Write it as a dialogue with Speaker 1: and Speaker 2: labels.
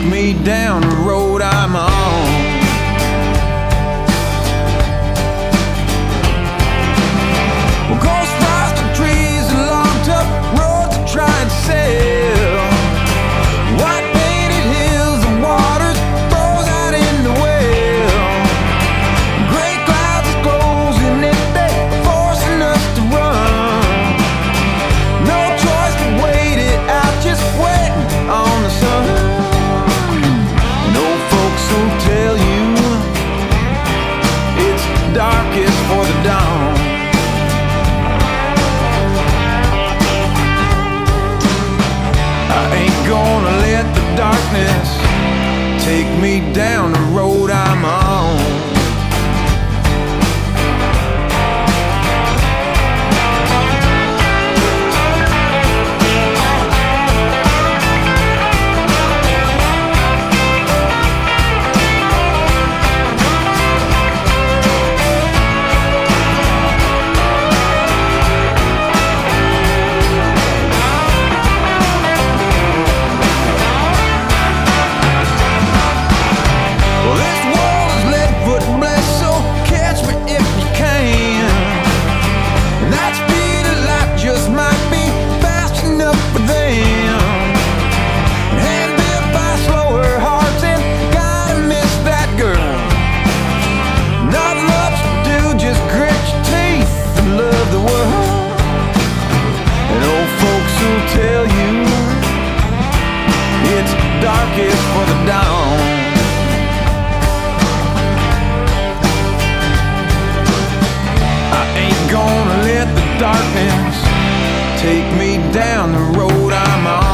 Speaker 1: me down the road I'm on. Well, ghost frosted trees and long tough roads I try and sail. White painted hills and waters froze out in the well. Gray clouds are closing in, they forcing us to run. No choice to wait it out, just waiting on the sun. And old folks will tell you it's darkest for the dawn. I ain't gonna let the darkness take me down the road I'm on. Tell you it's darkest for the dawn. I ain't gonna let the darkness take me down the road I'm on.